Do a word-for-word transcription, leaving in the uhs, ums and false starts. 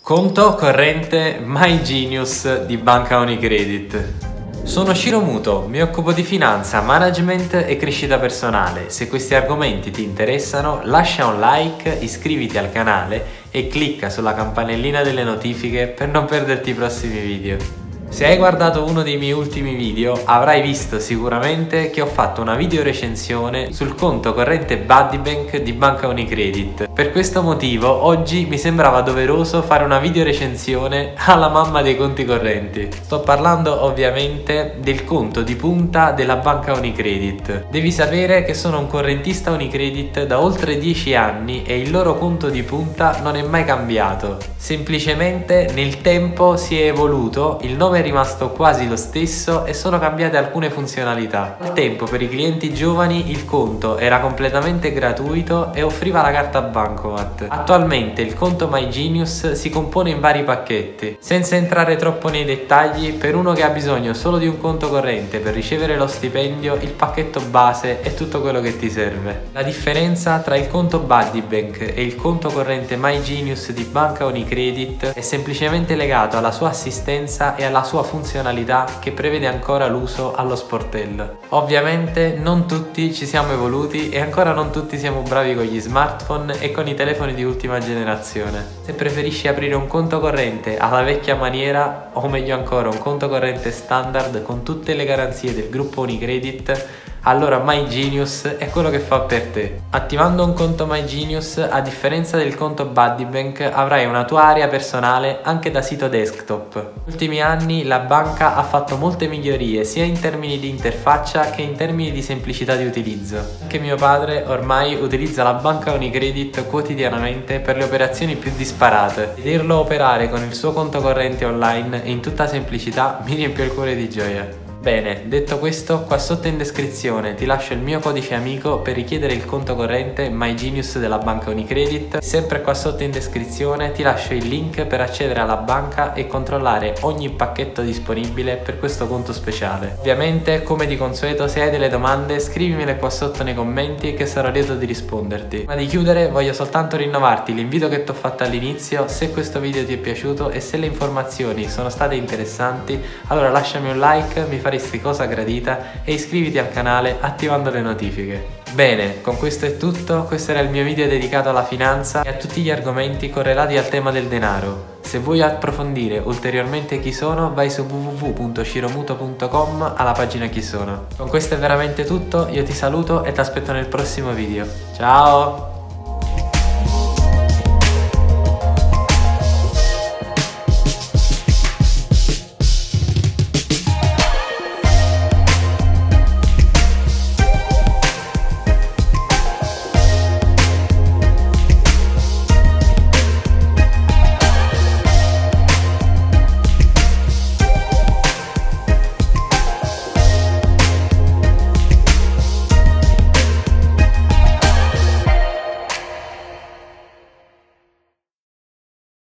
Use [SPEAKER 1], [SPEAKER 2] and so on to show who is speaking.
[SPEAKER 1] Conto corrente MyGenius di Banca Unicredit. Sono Ciro Muto, mi occupo di finanza, management e crescita personale. Se questi argomenti ti interessano, lascia un like, iscriviti al canale e clicca sulla campanellina delle notifiche per non perderti i prossimi video. Se hai guardato uno dei miei ultimi video, avrai visto sicuramente che ho fatto una video recensione sul conto corrente Buddybank di Banca Unicredit. Per questo motivo oggi mi sembrava doveroso fare una video recensione alla mamma dei conti correnti. Sto parlando ovviamente del conto di punta della Banca Unicredit. Devi sapere che sono un correntista Unicredit da oltre dieci anni e il loro conto di punta non è mai cambiato. Semplicemente nel tempo si è evoluto, il nome è rimasto quasi lo stesso e sono cambiate alcune funzionalità. Al tempo per i clienti giovani il conto era completamente gratuito e offriva la carta Bancomat. Attualmente il conto MyGenius si compone in vari pacchetti. Senza entrare troppo nei dettagli, per uno che ha bisogno solo di un conto corrente per ricevere lo stipendio, il pacchetto base è tutto quello che ti serve. La differenza tra il conto Buddybank e il conto corrente MyGenius di Banca Unicredit è semplicemente legato alla sua assistenza e alla sua funzionalità che prevede ancora l'uso allo sportello. Ovviamente non tutti ci siamo evoluti e ancora non tutti siamo bravi con gli smartphone e con i telefoni di ultima generazione. Se preferisci aprire un conto corrente alla vecchia maniera, o meglio ancora un conto corrente standard con tutte le garanzie del gruppo Unicredit, allora MyGenius è quello che fa per te. Attivando un conto MyGenius, a differenza del conto Buddybank, avrai una tua area personale anche da sito desktop. Negli ultimi anni la banca ha fatto molte migliorie sia in termini di interfaccia che in termini di semplicità di utilizzo. Anche mio padre ormai utilizza la Banca Unicredit quotidianamente per le operazioni più disparate. Vederlo operare con il suo conto corrente online in tutta semplicità mi riempie il cuore di gioia. Bene, detto questo, qua sotto in descrizione ti lascio il mio codice amico per richiedere il conto corrente MyGenius della Banca Unicredit. Sempre qua sotto in descrizione ti lascio il link per accedere alla banca e controllare ogni pacchetto disponibile per questo conto speciale. Ovviamente, come di consueto, se hai delle domande scrivimele qua sotto nei commenti che sarò lieto di risponderti. Prima di chiudere voglio soltanto rinnovarti l'invito che ti ho fatto all'inizio. Se questo video ti è piaciuto e se le informazioni sono state interessanti, allora lasciami un like, mi faresti cosa gradita, e iscriviti al canale attivando le notifiche. Bene, con questo è tutto, questo era il mio video dedicato alla finanza e a tutti gli argomenti correlati al tema del denaro. Se vuoi approfondire ulteriormente chi sono, vai su w w w punto ciromuto punto com alla pagina chi sono. Con questo è veramente tutto, io ti saluto e ti aspetto nel prossimo video. Ciao!